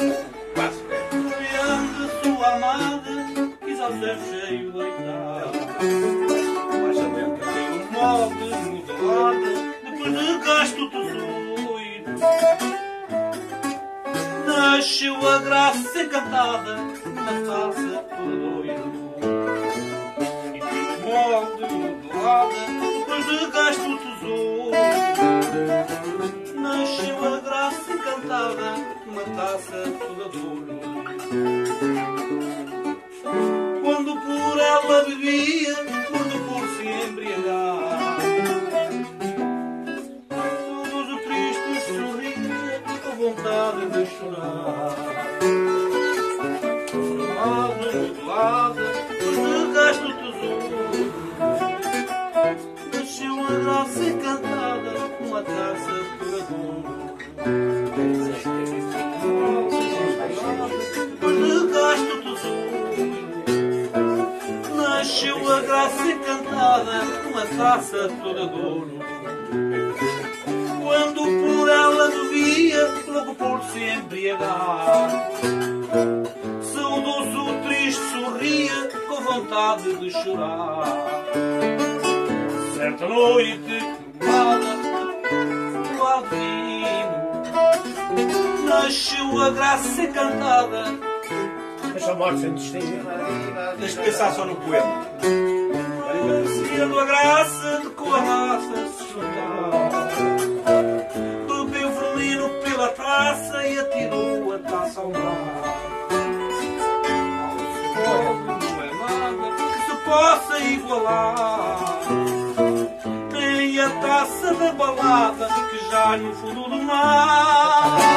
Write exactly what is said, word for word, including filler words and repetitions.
Vendo sua amada, quis ao céu cheio deitar. Tem um molde modelado, depois de gasto tesouro. Nasceu a graça encantada, na taça toda doida. E tem um molde modelado, depois de gasto tesouro. Nasceu a graça encantada, numa taça toda de ouro. Quando por ela bebia, quando por se embriagar, todos o triste sorria, com vontade de chorar. Formado, modelada, de gasto tesouro. Nasceu a graça encantada, uma taça toda de ouro. Depois de gasto tesouro, nasceu a graça encantada, uma taça toda de ouro. Quando por ela bebia, logo por se embriagar, saudoso o triste sorria, com vontade de chorar. Certa noite, tomada do Alvino, nasceu a graça encantada. Deixa a morte sem destino. Deixa-me pensar só no poema. Sendo a graça de com a raça se juntar, bebeu vermelho pela taça e atirou a taça ao mar. Não é nada que se possa igualar, nem a taça da balada que já no fundo do mar.